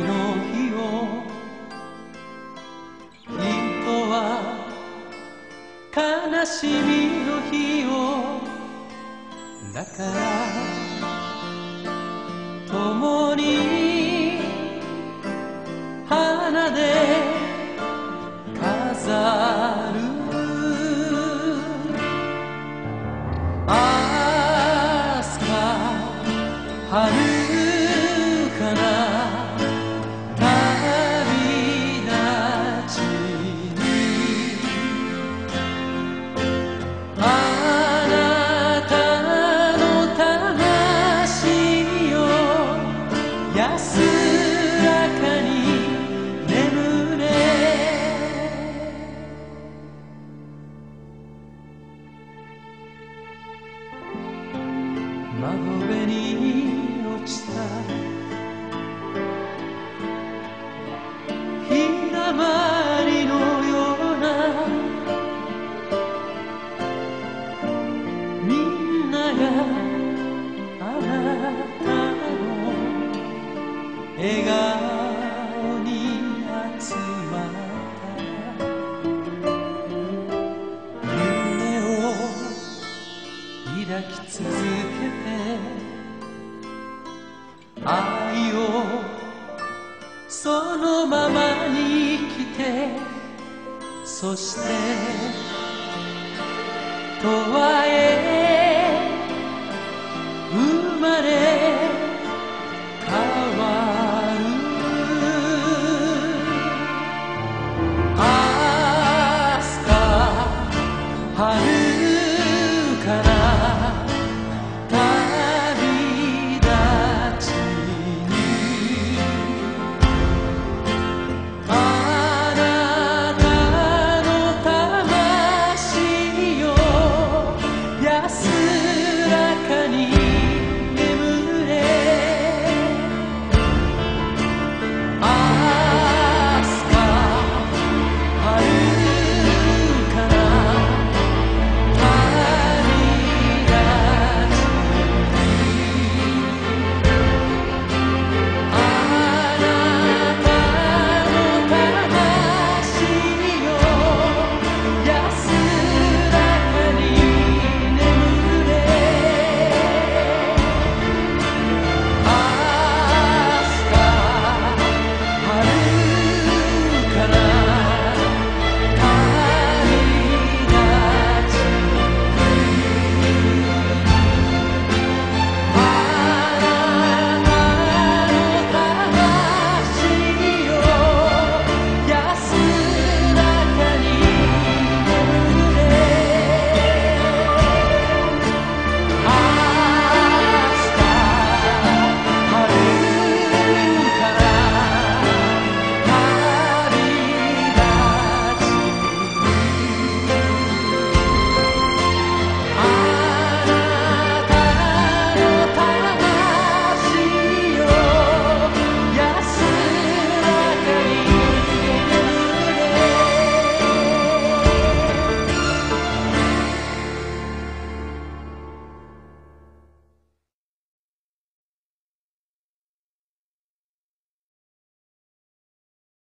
の日を人は悲しみの日をだから共に花で飾る飛鳥遥かな旅立ちにあなたの魂よ安らかに眠れ窓辺に落ちたひだまりのようなみんながあなたの笑顔に集まった夢を抱き続けて愛をそのままに生きてそして永遠